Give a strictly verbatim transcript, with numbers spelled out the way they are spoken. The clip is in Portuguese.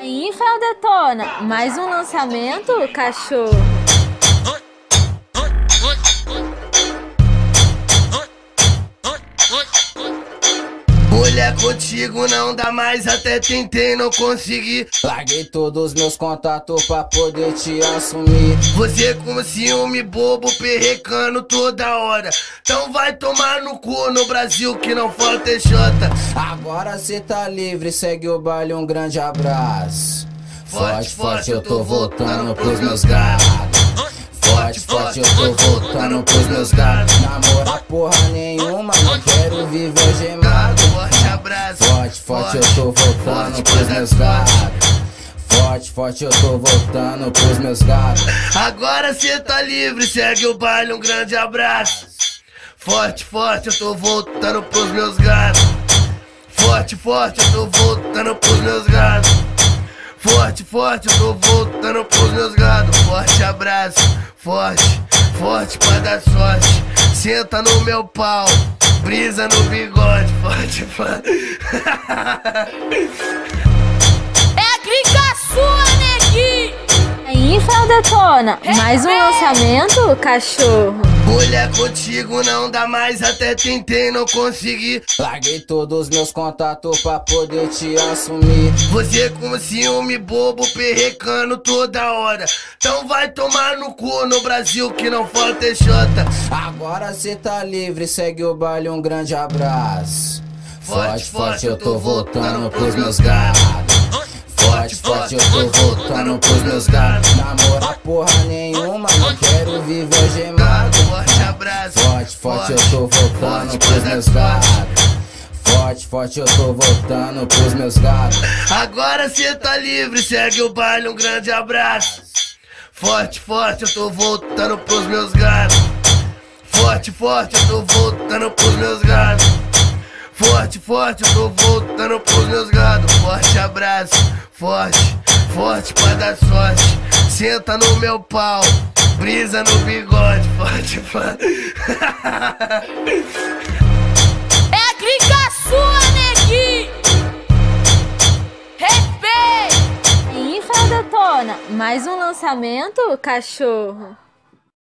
Aí, Fel Detona, mais um lançamento, cachorro. Mulher, contigo não dá mais, até tentei, não consegui. Larguei todos meus contatos pra poder te assumir. Você com ciúme bobo, perrecando toda hora. Então vai tomar no cu, no Brasil que não falta é Jota. Agora cê tá livre, segue o baile, um grande abraço. Forte, forte, eu tô voltando pros meus gatos. Forte, forte, eu tô voltando pros meus gatos. Namorar porra nenhuma, não quero viver gemado. Forte abraço. Forte, forte, eu tô voltando pros meus gatos. Forte, forte, eu tô voltando pros meus gatos. Agora cê tá livre, segue o baile, um grande abraço. Forte, forte, eu tô voltando pros meus gatos. Forte, forte, eu tô voltando pros meus gatos. Forte, forte, eu tô voltando pros meus gados. Forte abraço, forte, forte pra dar sorte. Senta no meu pau, brisa no bigode. Forte, forte. É gringa sua, neguinho! Aí, Fel Detona, mais um lançamento, cachorro. Mulher, contigo não dá mais, até tentei, não consegui. Larguei todos meus contatos pra poder te assumir. Você com ciúme bobo, perrecando toda hora. Então vai tomar no cu, no Brasil que não falta é Jota. Agora cê tá livre, segue o baile, um grande abraço. Forte, forte, eu tô voltando pros meus gatos. Forte, forte, eu tô voltando pros meus gatos. Namorar porra nenhuma, não quero viver gemado. Forte abraço. Forte, forte, eu tô voltando pros meus gatos. Forte, forte, eu tô voltando pros meus gatos. Agora cê tá livre, segue o baile, um grande abraço. Forte, forte, eu tô voltando pros meus gatos. Forte, forte, eu tô voltando pros meus gatos. Forte, forte, eu tô voltando pros meus gados. Forte abraço, forte, forte pra dar sorte. Senta no meu pau, brisa no bigode. Forte, forte. É gringa sua, neguinho! Respeita! Aí, Fel Detona, mais um lançamento, cachorro.